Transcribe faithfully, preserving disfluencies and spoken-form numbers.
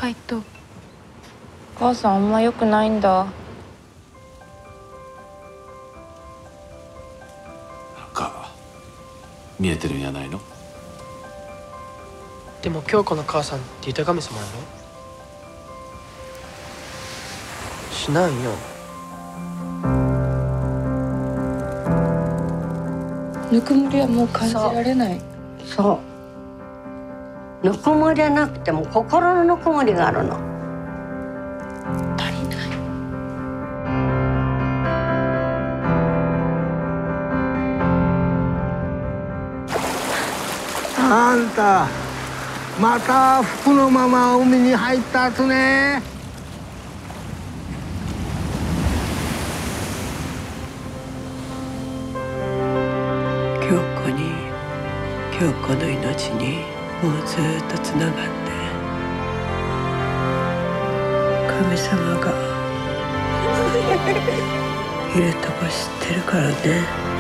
海斗。 母さんあんま良くないんだ。 なんか見えてるんやないの。 でも京子の母さんって豊神様やろ。しないよ。 ぬくもりはもう感じられない。 そう、ぬくもりじゃなくても心のぬくもりがあるの。 足りない。 あんたまた服のまま海に入ったっすね。 京子に京子の命にもうずっとつながって、神様がいるとこ知ってるからね。